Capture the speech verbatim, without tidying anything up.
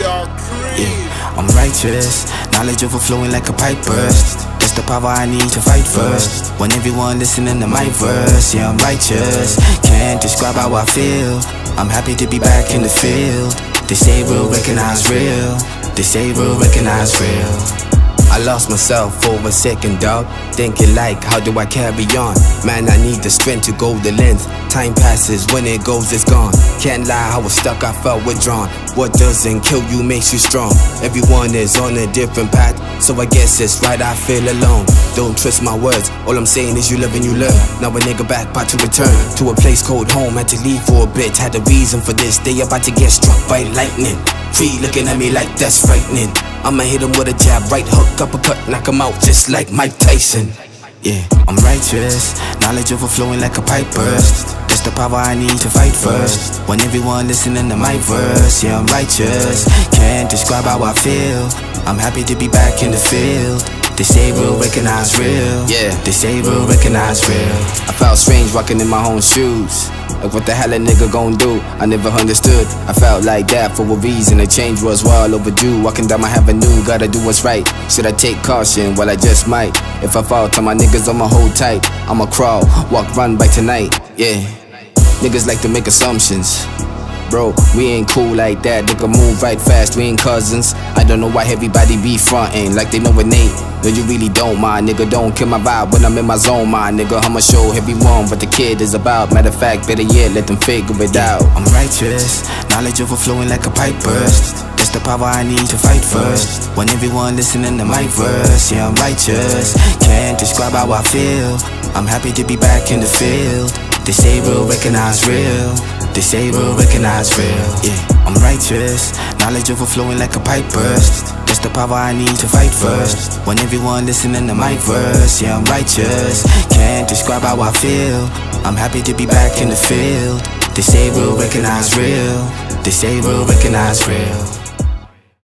Yeah, I'm righteous, knowledge overflowing like a pipe burst. That's the power I need to fight first. When everyone listening to my verse, yeah, I'm righteous. Can't describe how I feel. I'm happy to be back in the field. They say real, recognize real. They say real, recognize real. I lost myself for a second, dog. Thinking like, how do I carry on? Man, I need the strength to go the length. Time passes, when it goes, it's gone. Can't lie, I was stuck, I felt withdrawn. What doesn't kill you makes you strong. Everyone is on a different path, so I guess it's right I feel alone. Don't trust my words, all I'm saying is you live and you learn. Now a nigga back, about to return to a place called home. Had to leave for a bit, had a reason for this. They about to get struck by lightning. Free looking at me like that's frightening. I'ma hit him with a jab, right hook, uppercut, knock him out just like Mike Tyson. Yeah, I'm righteous, knowledge overflowing like a pipe burst. That's the power I need to fight first. When everyone listening to my verse, yeah, I'm righteous. Can't describe how I feel. I'm happy to be back in the field. They say real, recognize real. Yeah, they say real, recognize real. I felt strange walking in my own shoes. Like what the hell a nigga gon' do? I never understood. I felt like that for a reason. The change was well overdue. Walking down my avenue, gotta do what's right. Should I take caution? Well, I just might. If I fall, tell my niggas I'ma hold tight. I'ma crawl, walk, run by tonight. Yeah, niggas like to make assumptions. Bro, we ain't cool like that. Nigga move right fast, we ain't cousins. I don't know why everybody be frontin' like they know it ain't. No, you really don't mind, nigga. Don't kill my vibe when I'm in my zone, my nigga. I'ma show everyone what the kid is about. Matter of fact, better yet, let them figure it out. I'm righteous, knowledge overflowing like a pipe burst. That's the power I need to fight first. When everyone listening to my verse, yeah, I'm righteous. Can't describe how I feel. I'm happy to be back in the field. They say real, recognize real. They say real, recognize real. Yeah, I'm righteous, knowledge overflowing like a pipe burst. That's the power I need to fight first. When everyone listening to my verse, yeah, I'm righteous. Can't describe how I feel. I'm happy to be back in the field. They say real, recognize real. They say real, recognize real.